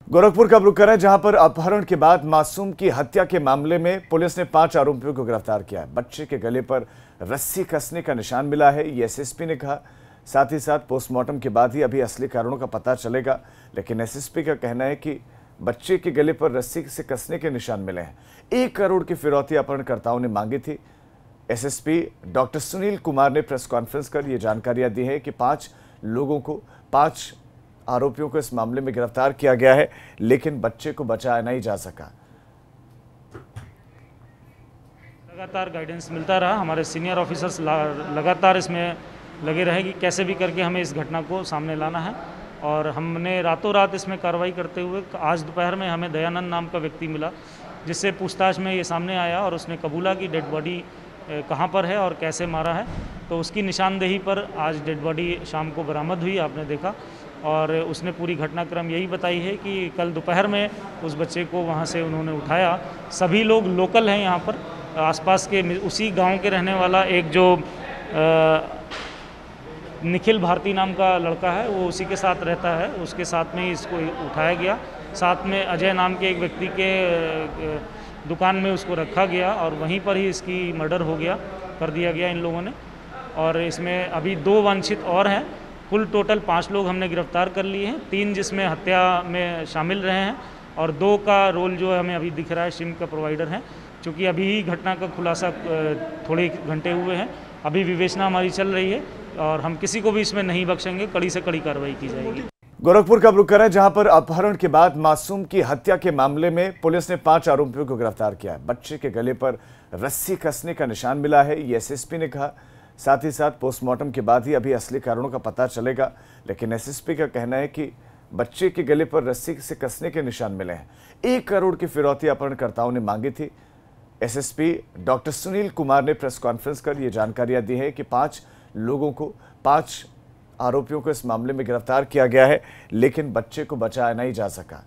गोरखपुर का रुख करें, जहां पर अपहरण के बाद मासूम की हत्या के मामले में पुलिस ने 5 आरोपियों को गिरफ्तार किया है। बच्चे के गले पर रस्सी कसने का निशान मिला है, ये एसएसपी ने कहा। साथ ही साथ पोस्टमार्टम के बाद ही अभी असली कारणों का पता चलेगा, लेकिन एसएसपी का कहना है कि बच्चे के गले पर रस्सी से कसने के निशान मिले हैं। 1 करोड़ की फिरौती अपहरणकर्ताओं ने मांगी थी। एसएसपी डॉक्टर सुनील कुमार ने प्रेस कॉन्फ्रेंस कर ये जानकारियां दी है कि 5 आरोपियों को इस मामले में गिरफ्तार किया गया है, लेकिन बच्चे को बचाया नहीं जा सका। लगातार गाइडेंस मिलता रहा, हमारे सीनियर ऑफिसर्स लगातार इसमें लगे रहे कि कैसे भी करके हमें इस घटना को सामने लाना है। और हमने रातों रात इसमें कार्रवाई करते हुए आज दोपहर में हमें दयानंद नाम का व्यक्ति मिला, जिससे पूछताछ में ये सामने आया और उसने कबूला कि डेड बॉडी कहाँ पर है और कैसे मारा है। तो उसकी निशानदेही पर आज डेड बॉडी शाम को बरामद हुई, आपने देखा। और उसने पूरी घटनाक्रम यही बताई है कि कल दोपहर में उस बच्चे को वहाँ से उन्होंने उठाया। सभी लोग लोकल हैं यहाँ पर, आसपास के उसी गांव के रहने वाला एक जो निखिल भारती नाम का लड़का है, वो उसी के साथ रहता है, उसके साथ में ही इसको उठाया गया। साथ में अजय नाम के एक व्यक्ति के दुकान में उसको रखा गया और वहीं पर ही इसकी मर्डर कर दिया गया इन लोगों ने। और इसमें अभी 2 वांछित और हैं। कुल टोटल 5 लोग हमने गिरफ्तार कर लिए हैं, 3 जिसमें हत्या में शामिल रहे हैं और 2 का रोल जो है हमें अभी दिख रहा है श्रिम्प का प्रोवाइडर है। क्योंकि अभी ही घटना का खुलासा थोड़े घंटे हुए हैं, अभी विवेचना हमारी चल रही है और हम किसी को भी इसमें नहीं बख्शेंगे, कड़ी से कड़ी कार्रवाई की जाएगी। गोरखपुर का रुख करें, जहां पर अपहरण के बाद मासूम की हत्या के मामले में पुलिस ने 5 आरोपियों को गिरफ्तार किया है। बच्चे के गले पर रस्सी कसने का निशान मिला है, ये एसएसपी ने कहा। साथ ही साथ पोस्टमार्टम के बाद ही अभी असली कारणों का पता चलेगा, लेकिन एसएसपी का कहना है कि बच्चे के गले पर रस्सी से कसने के निशान मिले हैं। 1 करोड़ की फिरौती अपहरणकर्ताओं ने मांगी थी। एसएसपी डॉक्टर सुनील कुमार ने प्रेस कॉन्फ्रेंस कर ये जानकारियां दी है कि 5 आरोपियों को इस मामले में गिरफ्तार किया गया है, लेकिन बच्चे को बचाया नहीं जा सका।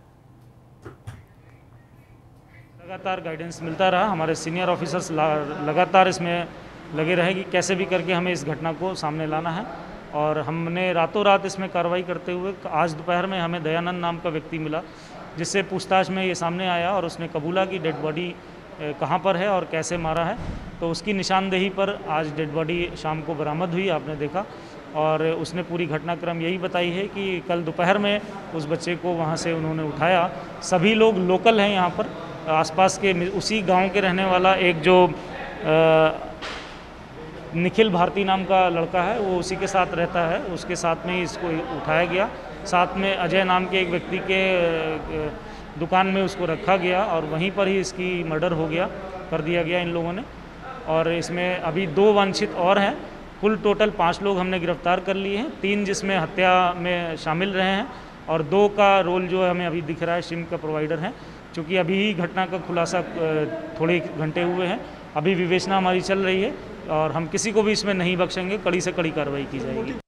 लगातार गाइडेंस मिलता रहा, हमारे सीनियर ऑफिसर्स लगातार इसमें लगे रहे कि कैसे भी करके हमें इस घटना को सामने लाना है। और हमने रातों रात इसमें कार्रवाई करते हुए आज दोपहर में हमें दयानंद नाम का व्यक्ति मिला, जिससे पूछताछ में ये सामने आया और उसने कबूला कि डेड बॉडी कहाँ पर है और कैसे मारा है। तो उसकी निशानदेही पर आज डेड बॉडी शाम को बरामद हुई, आपने देखा। और उसने पूरी घटनाक्रम यही बताई है कि कल दोपहर में उस बच्चे को वहाँ से उन्होंने उठाया। सभी लोग लोकल हैं यहाँ पर, आसपास के उसी गांव के रहने वाला एक जो निखिल भारती नाम का लड़का है, वो उसी के साथ रहता है, उसके साथ में ही इसको उठाया गया। साथ में अजय नाम के एक व्यक्ति के दुकान में उसको रखा गया और वहीं पर ही इसकी मर्डर कर दिया गया इन लोगों ने। और इसमें अभी 2 वांछित और हैं। कुल टोटल 5 लोग हमने गिरफ्तार कर लिए हैं, 3 जिसमें हत्या में शामिल रहे हैं और 2 का रोल जो है हमें अभी दिख रहा है श्रिम्प का प्रोवाइडर है। क्योंकि अभी ही घटना का खुलासा थोड़े घंटे हुए हैं, अभी विवेचना हमारी चल रही है और हम किसी को भी इसमें नहीं बख्शेंगे, कड़ी से कड़ी कार्रवाई की जाएगी।